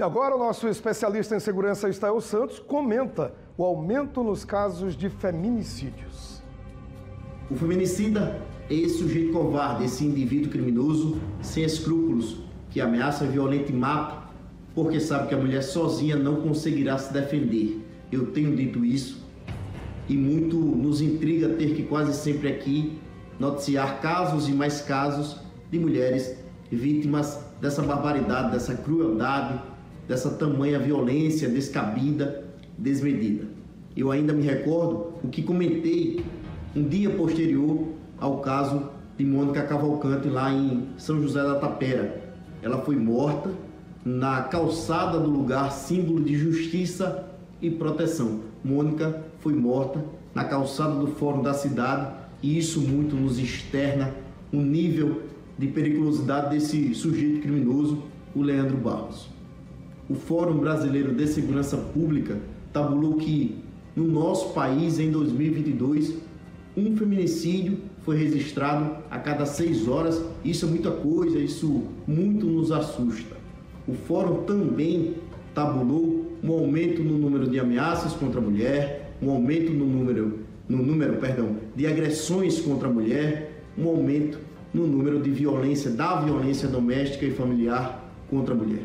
E agora o nosso especialista em segurança, Estael Santos, comenta o aumento nos casos de feminicídios. O feminicida é esse sujeito covarde, esse indivíduo criminoso, sem escrúpulos, que ameaça, violenta e mata, porque sabe que a mulher sozinha não conseguirá se defender. Eu tenho dito isso e muito nos intriga ter que quase sempre aqui noticiar casos e mais casos de mulheres vítimas dessa barbaridade, dessa crueldade, dessa tamanha violência descabida, desmedida. Eu ainda me recordo o que comentei um dia posterior ao caso de Mônica Cavalcante lá em São José da Tapera. Ela foi morta na calçada do lugar, símbolo de justiça e proteção. Mônica foi morta na calçada do fórum da cidade e isso muito nos externa o nível de periculosidade desse sujeito criminoso, o Leandro Barros. O Fórum Brasileiro de Segurança Pública tabulou que no nosso país, em 2022, um feminicídio foi registrado a cada 6 horas. Isso é muita coisa, isso muito nos assusta. O Fórum também tabulou um aumento no número de ameaças contra a mulher, um aumento no número de agressões contra a mulher, um aumento no número de violência doméstica e familiar contra a mulher.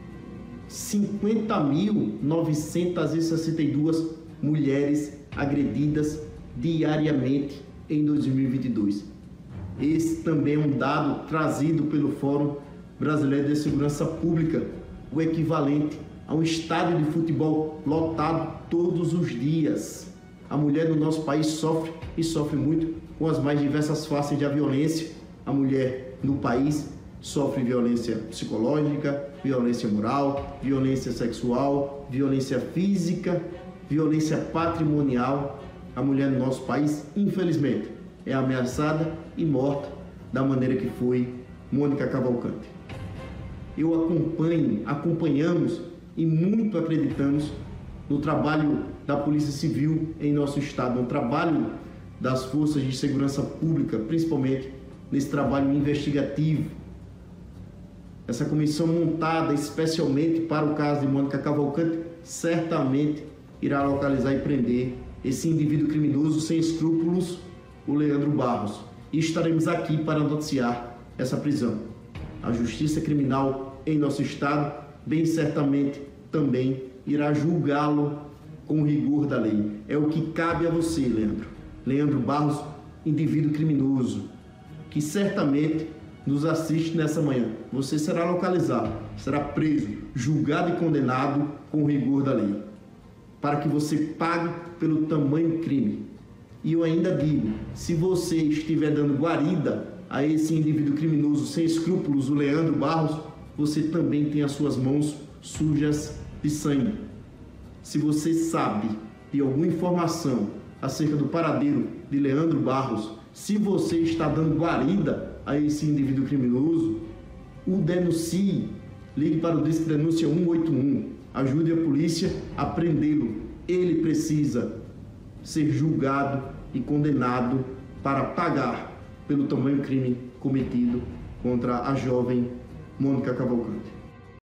50.962 mulheres agredidas diariamente em 2022. Esse também é um dado trazido pelo Fórum Brasileiro de Segurança Pública, o equivalente a um estádio de futebol lotado todos os dias. A mulher no nosso país sofre e sofre muito com as mais diversas faces da violência. A mulher no país sofre violência psicológica, violência moral, violência sexual, violência física, violência patrimonial. A mulher no nosso país, infelizmente, é ameaçada e morta da maneira que foi Mônica Cavalcante. Acompanhamos e muito acreditamos no trabalho da Polícia Civil em nosso estado, no trabalho das forças de segurança pública, principalmente nesse trabalho investigativo. Essa comissão montada especialmente para o caso de Mônica Cavalcante certamente irá localizar e prender esse indivíduo criminoso sem escrúpulos, o Leandro Barros. E estaremos aqui para noticiar essa prisão. A Justiça Criminal em nosso estado, bem certamente, também irá julgá-lo com o rigor da lei. É o que cabe a você, Leandro. Leandro Barros, indivíduo criminoso, que certamente nos assiste nessa manhã. Você será localizado, será preso, julgado e condenado com o rigor da lei, para que você pague pelo tamanho crime. E eu ainda digo, se você estiver dando guarida a esse indivíduo criminoso sem escrúpulos, o Leandro Barros, você também tem as suas mãos sujas de sangue. Se você sabe de alguma informação acerca do paradeiro de Leandro Barros, se você está dando guarida a esse indivíduo criminoso, o denuncie. Ligue para o Disque Denúncia 181. Ajude a polícia a prendê-lo. Ele precisa ser julgado e condenado para pagar pelo tamanho crime cometido contra a jovem Mônica Cavalcante.